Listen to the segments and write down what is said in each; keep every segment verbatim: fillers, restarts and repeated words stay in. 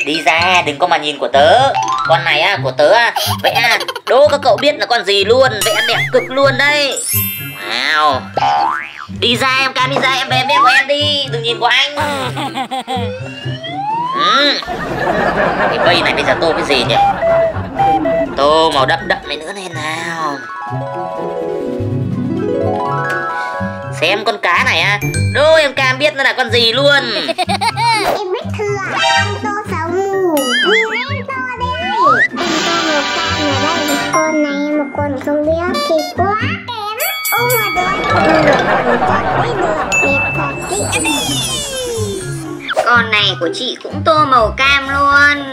Đi ra, đừng có mà nhìn của tớ. Con này á, của tớ á, vẽ đố các cậu biết là con gì luôn. Vẽ đẹp cực luôn đấy. Wow. Đi ra em Cam, đi ra, em về vẽ của em đi. Đừng nhìn của anh. Ừ. Cái cây này bây giờ tô cái gì nhỉ? Tô màu đậm đậm này nữa này nào. Xem con cá này á, đố em Cam biết nó là con gì luôn. Em biết thừa, con tô sáu mù. Nhìn em to đây. Em tô một con ở đây, một con này, một con không biết thì quá kém. Ôi mà được, được, đẹp thật đấy. Con này của chị cũng tô màu cam luôn.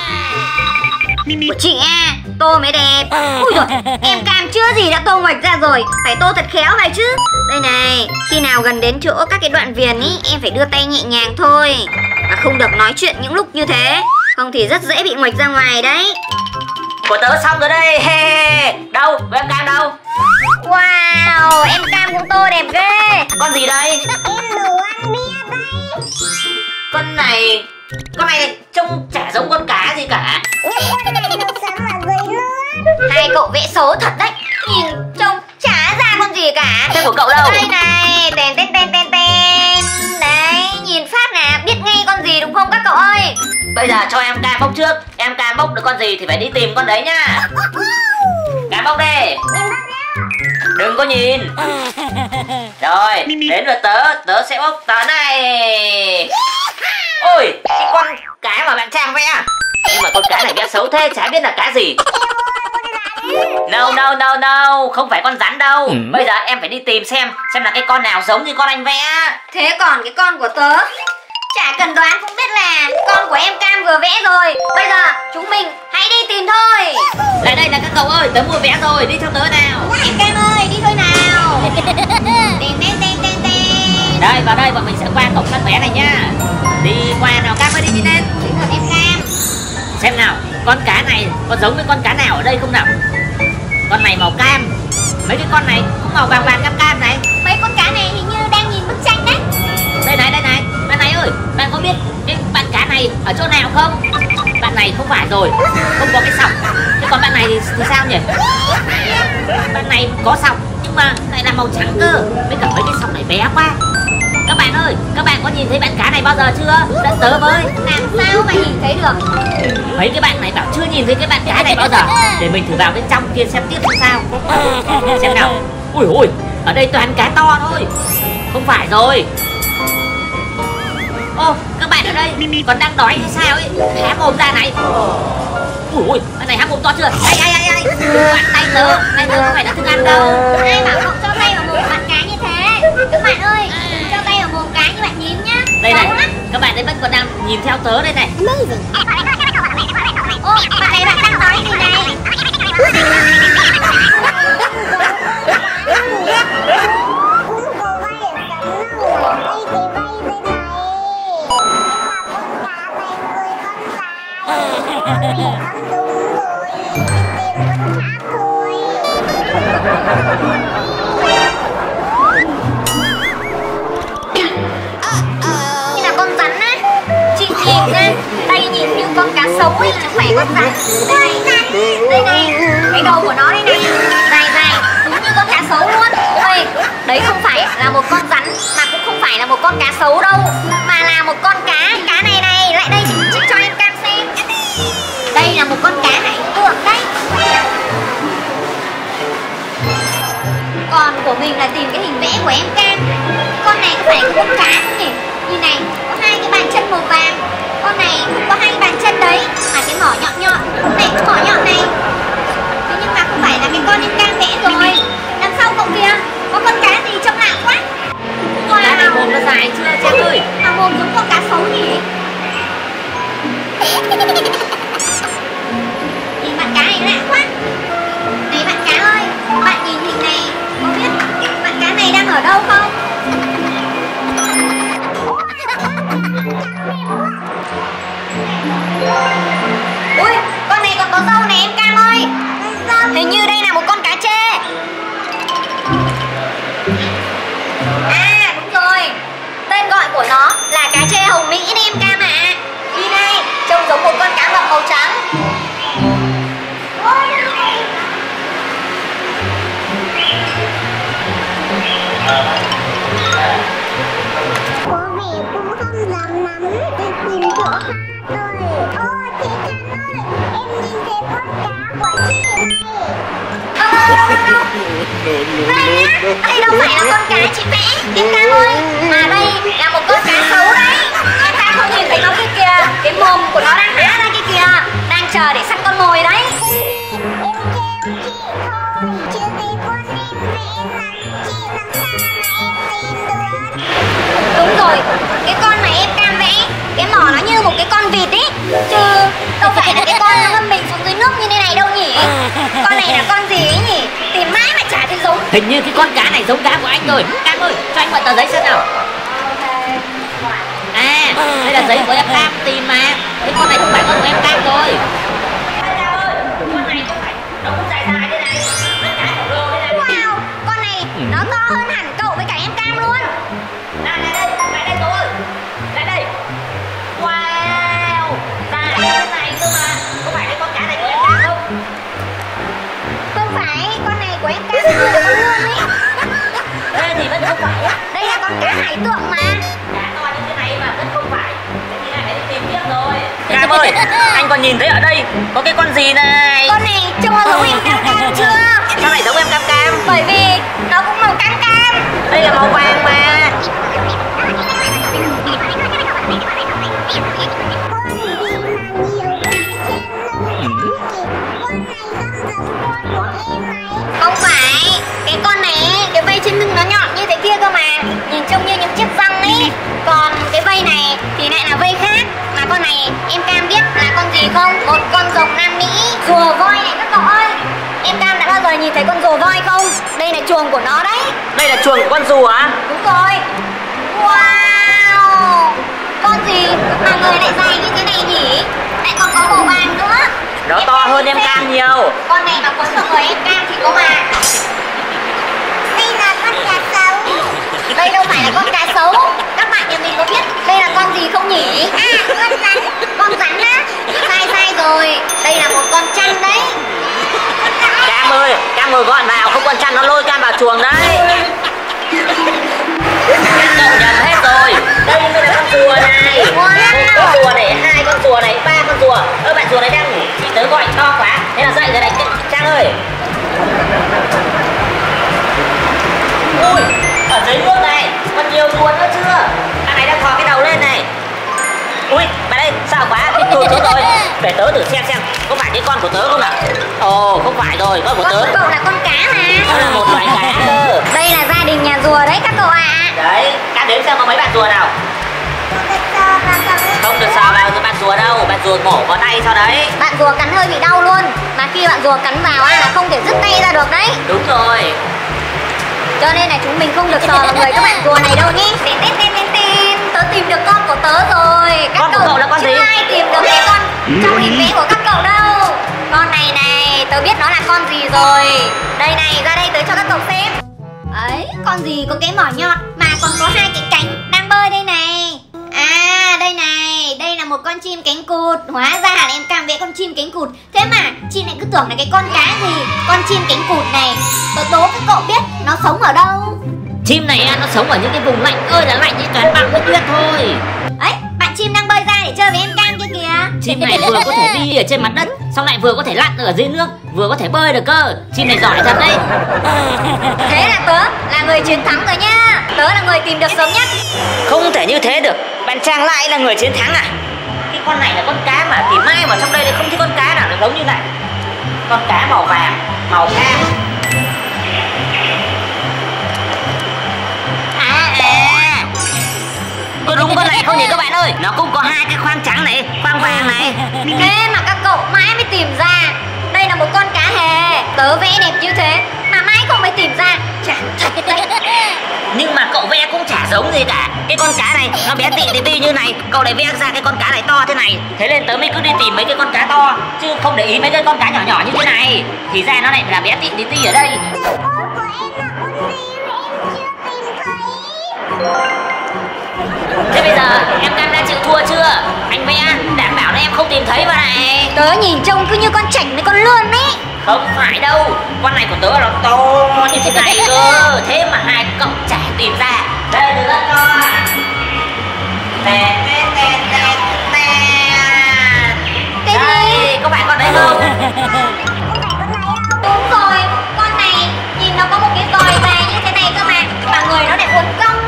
Của chị à, tô mới đẹp. Ui dồi, em Cam chưa gì đã tô ngoạch ra rồi. Phải tô thật khéo này chứ. Đây này, khi nào gần đến chỗ các cái đoạn viền ý, em phải đưa tay nhẹ nhàng thôi. Và không được nói chuyện những lúc như thế, không thì rất dễ bị ngoạch ra ngoài đấy. Của tớ xong rồi đây. Hey, đâu, của em Cam đâu? Wow, em Cam cũng tô đẹp ghê. Con gì đây? Em đồ ăn bia đây. Con này, con này trông chả giống con cá gì cả. Nhưng con này được sống ở dưới nước. Hai cậu vẽ xấu thật đấy. Nhìn trông chả ra con gì cả. Thế của cậu đâu? Đây này, tên tên tên tên tên. Đấy, nhìn phát nè, biết ngay con gì đúng không các cậu ơi? Bây giờ cho em Cam bốc trước. Em Cam bốc được con gì thì phải đi tìm con đấy nhá. Cam bốc đi. Đừng có nhìn. Rồi, đến lượt tớ. Tớ sẽ bốc tớ này. Ôi, cái con cá mà bạn Trang vẽ. Nhưng mà con cá này vẽ xấu thế, chả biết là cá gì. No, no, no, no. Không phải con rắn đâu. Bây giờ em phải đi tìm xem Xem là cái con nào giống như con anh vẽ. Thế còn cái con của tớ, chả cần đoán cũng biết là con của em Cam vừa vẽ rồi. Bây giờ chúng mình hãy đi tìm thôi. Lại đây là các cậu ơi, tớ mua vẽ rồi, đi theo tớ nào. Em Cam ơi, đi thôi nào. Tên tên tên tên tên. Đây, vào đây bọn mình sẽ qua cổng sân vẽ này nhá. Đi qua nào Cam ơi, đi đi lên. Đến lượt em Cam. Xem nào, con cá này có giống với con cá nào ở đây không nào? Con này màu cam. Mấy cái con này cũng màu vàng vàng cam cam này. Mấy con cá này hình như đang nhìn bức tranh đấy. Đây này, đây này, bạn này ơi, bạn có biết cái bạn cá này ở chỗ nào không? Bạn này không phải rồi, không có cái sọc. Thế còn bạn này thì, thì sao nhỉ? Bạn này có sọc nhưng mà lại là màu trắng cơ. Với cả mấy cái sọc này bé quá. Các bạn ơi, các bạn có nhìn thấy bạn cá này bao giờ chưa? Dẫn tớ với. Làm sao mà nhìn thấy được? Mấy cái bạn này bảo chưa nhìn thấy cái bạn cá này bao giờ. Để mình thử vào bên trong kia xem tiếp xem sao. Xem nào. Ui ôi, ở đây toàn cá to thôi. Không phải rồi. Ô, các bạn ở đây còn đang đói hay sao ấy? Há mồm ra này. Ui ôi, bạn này há mồm to chưa? Ai ai ai ai. Bạn tay tớ, tay tớ không phải là thức ăn đâu. Ai bảo cậu cho tay vào mồm bạn cá như thế? Các bạn ơi, đừng cho tay vào mồm cá như bạn nhím nhá. Đây này, các bạn ấy vẫn còn đang nhìn theo tớ đây này. Ô, bạn này bạn đang nói gì này? Như là con rắn á. Chị nhìn ra, tay nhìn như con cá sấu ấy, chứ không phải con rắn. Đây này, đây này, cái đầu của nó đây này, dài dài, đúng như con cá sấu luôn. Ôi, đấy không phải là một con rắn, mà cũng không phải là một con cá sấu đâu, mà là một con cá. Cá này này, lại đây chị, chị cho em Cam xem. Đây là một con cá hải tượng đấy. Còn của mình là tìm cái hình vẽ của em Cam. Con này có phải là con cá không nhỉ? Nhìn này, có hai cái bàn chân màu vàng. Con này cũng có hai bàn chân đấy, mà cái mỏ nhọn nhọn. Con này cũng mỏ nhọn này. Thế nhưng mà không phải là cái con em Cam vẽ rồi. Đằng sau cậu kìa, có con cá gì trông lạ quá. Con cá này mồm nó dài chưa Trang ơi? Mà mồm giống con cá sấu nhỉ? Nhìn bạn cá này lạ quá. Này bạn cá ơi, bạn nhìn hình này có biết bạn cá này đang ở đâu không? Ui, con này còn có râu này em Cam ơi. Hình như đây là một con cá trê. À đúng rồi, tên gọi của nó là cá trê hồng Mỹ đấy em Cam ạ. Đi đây, trông giống Em Cam ơi, mà đây là một con cá sấu đấy. Em Cam không nhìn thấy nó kia kìa, cái mồm của nó đang há ra kia kìa, đang chờ để săn con mồi đấy. Đúng rồi, cái con mà em Cam vẽ, cái mỏ nó như một cái con vịt ý, chứ đâu phải là cái con nó ngâm mình xuống dưới nước như thế này đâu nhỉ. Con này là con gì ấy nhỉ? Tìm mãi mà chả thấy giống. Hình như cái con cá này giống cá của anh rồi. Cam ơi, cho anh mượn tờ giấy xem nào. À, đây là giấy của em Cam tìm mà. Cái con này không phải con của em Cam rồi. Cam ơi, con này không phải, nó cũng dài dài thế này. Nó cá khổng lồ thế này. Wow, con này nó to hơn hẳn cậu với cả em Cam luôn. Lại đây, lại đây cậu ơi. Lại đây. Wow, dài như thế này cơ mà. Có phải cái con cá này của em Cam không? Không phải, con này của em Cam là con lươn ấy. Thế thì vẫn không phải á. Đây là con cá hải tượng mà. Cá to như thế này mà vẫn không phải. Thế thì lại phải đi tìm tiếp rồi. Cam ơi, anh còn nhìn thấy ở đây có cái con gì này. Con này trông nó giống em Cam Cam chưa? Sao lại giống em Cam Cam? Bởi vì nó cũng màu cam cam. Đây là màu vàng mà. Không phải, cái con này cái vây trên lưng nó nhọn như thế kia cơ mà, nhìn trông như những chiếc răng ấy. Còn cái vây này thì lại là vây khác. Mà con này em Cam biết là con gì không? Một con rồng Nam Mỹ, rùa voi này các cậu ơi. Em Cam đã bao giờ nhìn thấy con rùa voi không? Đây là chuồng của nó đấy. Đây là chuồng của con rùa á? Đúng rồi. Wow, con gì mà người lại dài như thế này nhỉ? Lại còn có màu vàng nữa. Nó to hơn em Cam nhiều. Con này mà quấn vào người em Cam thì có mà. Đây là con cá sấu. Đây đâu phải là con cá sấu. Các bạn nhà mình có biết đây là con gì không nhỉ? À, con rắn. Con rắn á? Sai sai rồi. Đây là một con chăn đấy. Cam ơi, Cam ngồi gọn vào, không con chăn nó lôi Cam vào chuồng đấy. Cậu nhầm hết rồi. Đây mới là con rùa này. Wow. Một con rùa này, hai con rùa này, ba con rùa. Ơ bạn rùa này đang ngủ, chị tớ gọi cho quá. Thế là dậy rồi này, Trang ơi. Ui, ở dưới nước này, còn nhiều rùa nữa chưa? Thằng này đang thò cái đầu lên này. Ui, bà đây, sao quá, bị tụt xuống rồi. Để tớ thử xem xem, có phải cái con của tớ không nào? Ồ, không phải rồi, con của Con tớ. của cậu là con cá mà. Nó là một loài cá cơ. Đây là gia đình nhà rùa đấy các cậu ạ. Đấy, Cam đếm xem có mấy bạn rùa nào. Không được sờ vào bạn rùa đâu, bạn rùa mổ vào tay sau đấy. Bạn rùa cắn hơi bị đau luôn. Mà khi bạn rùa cắn vào á là không thể dứt tay ra được đấy. Đúng rồi. Cho nên là chúng mình không được sờ vào người các bạn rùa này đâu nhé. Tên tên tên tên tên, tớ tìm được con của tớ rồi. Các Con của cậu là con gì? Chưa ai tìm được cái con trong hình vẽ của các cậu đâu. Con này này, tớ biết nó là con gì rồi. Đây này, ra đây tớ cho các cậu xem. Ấy, con gì có cái mỏ nhọn mà còn có hai cái cánh đang bơi đây này. À, đây này, đây là một con chim cánh cụt. Hóa ra là em Cam vẽ con chim cánh cụt. Thế mà chị lại cứ tưởng là cái con cá gì. Con chim cánh cụt này, tớ đố các cậu biết nó sống ở đâu. Chim này nó sống ở những cái vùng lạnh ơi là lạnh, như toàn băng với tuyết thôi. Ấy, bạn chim đang bơi ra để chơi với em Cam kia kìa. Chim này vừa có thể đi ở trên mặt đất, xong lại vừa có thể lặn ở dưới nước, vừa có thể bơi được cơ. Chim này giỏi thật đấy. Thế là tớ là người chiến thắng rồi nhá. Tớ là người tìm được sớm nhất. Không thể như thế được. Bạn Trang lại là người chiến thắng à? Cái con này là con cá mà, tìm mai mà trong đây thì không thấy con cá nào được giống như này. Con cá màu vàng, màu cam. À à, có đúng con này không nhỉ các bạn ơi? Nó cũng có hai cái khoang trắng này, khoang vàng này. Thế mà các cậu mãi mới tìm ra. Đây là một con cá hề. Tớ vẽ đẹp như thế mà mãi không mới tìm ra. Chả thật đấy. Nhưng mà cậu vẽ cũng chả giống gì cả. Cái con cá này nó bé tị tị tị như này, cậu lại vẽ ra cái con cá này to thế này. Thế nên tớ mới cứ đi tìm mấy cái con cá to, chứ không để ý mấy cái con cá nhỏ nhỏ như thế này. Thì ra nó lại là bé tị tị tị ở đây. Thế bây giờ em Cam đã chịu thua chưa? Anh vẽ đảm bảo là em không tìm thấy mà này. Tớ nhìn trông cứ như con chảnh với con lươn ấy. Không phải đâu, con này của tớ là to như thế này cơ. Thế mà hai cậu chả tìm ra. Đây là rất to. Tè tè tè tè tè. Cái gì? Có phải con đấy không? Đúng rồi, con này nhìn nó có một cái vòi dài như thế này cơ mà. Mà người nó lại uốn cong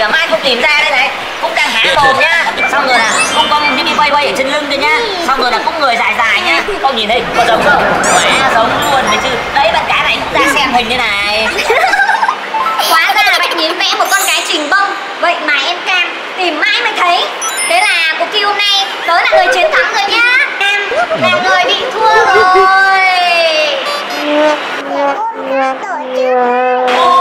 mà mãi không tìm ra đây này. Cũng đang há mồm nhá. Xong rồi là cũng có những cái quay quay ở trên lưng thôi nhá. Xong rồi là cũng người dài dài nhá. Con nhìn thấy có giống không? Quá giống luôn đấy chứ. Đấy bạn cá này cũng ra xem hình như này. Hóa ra là bạn Nhím vẽ một con cái trình bông. Vậy mà em Cam tìm mãi mới thấy. Thế là cuộc thi hôm nay tớ là người chiến thắng rồi nhá. Cam là người bị thua rồi. Ôm tổ chức.